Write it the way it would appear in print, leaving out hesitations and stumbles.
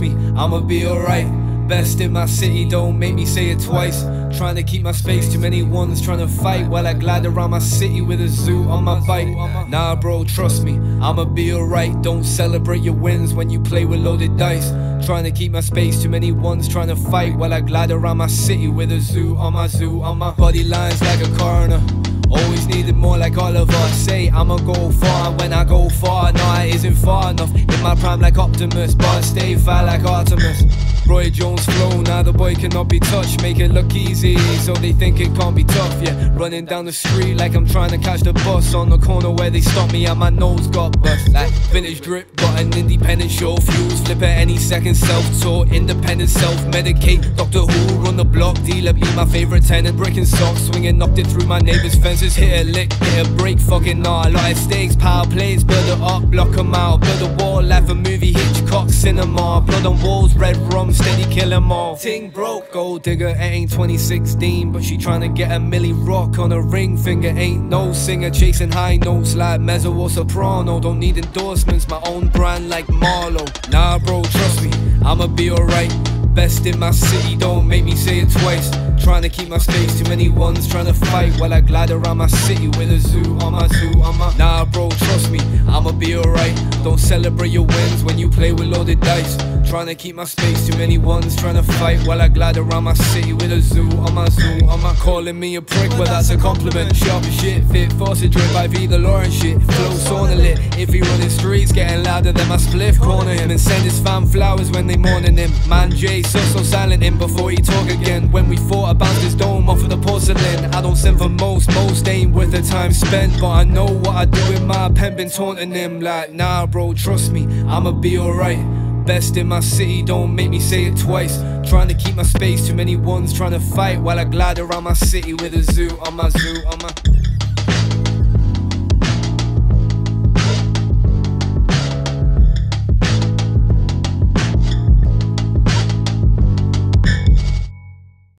me, I'ma be alright. Best in my city, don't make me say it twice. Trying to keep my space, too many ones trying to fight, while I glide around my city with a zoo on my bike. Nah bro, trust me, I'ma be alright. Don't celebrate your wins when you play with loaded dice. Trying to keep my space, too many ones trying to fight, while I glide around my city with a zoo on my body lines like a coroner. Always needed more like Oliver. Say I'ma go far, and when I go far, no it isn't far enough. In my prime like Optimus, but stay fat like Artemis. Roy Jones flow, now the boy cannot be touched. Make it look easy, so they think it can't be tough. Yeah, running down the street like I'm trying to catch the bus. On the corner where they stop me and my nose got bust. Like vintage drip, got an independent show. Fuse, flip at any second, self-taught, independent, self-medicate. Doctor Who, run the block, dealer be my favorite tenant. Breaking socks, swinging, knocked it through my neighbor's fences. Hit a lick, hit a break, fucking nah. Lot of stakes, power plays, build it up, block 'em out. Build a wall like a movie, Hitchcock cinema. Blood on walls, red rum, steady kill 'em all. Ting broke, gold digger, it ain't 2016, but she tryna get a milli rock on a ring finger. Ain't no singer, chasing high notes like mezzo or soprano. Don't need endorsements, my own brand like Marlowe. Nah bro, trust me, I'ma be alright. Best in my city, don't make me say it twice. Trying to keep my space, too many ones trying to fight, while I glide around my city with a zoo on my Nah bro, trust me, I'ma be alright. Don't celebrate your wins when you play with loaded dice. Trying to keep my space, too many ones trying to fight, while I glide around my city with a zoo on my Calling me a prick, but that's a compliment. Sharp as shit, fit, faucet drip, IV the Lauren shit. Flow sauna lit, if he running streets, getting louder than my spliff. Corner him and send his fam flowers when they mourning him. Man J, so silent him before he talk again. When we fought, I bounced his dome off of the porcelain. I don't send for most ain't worth the time spent, but I know what I do with my pen. Been taunting him like, nah bro, trust me, I'ma be alright. Best in my city, don't make me say it twice. Trying to keep my space, too many ones trying to fight, while I glide around my city with a zoo on my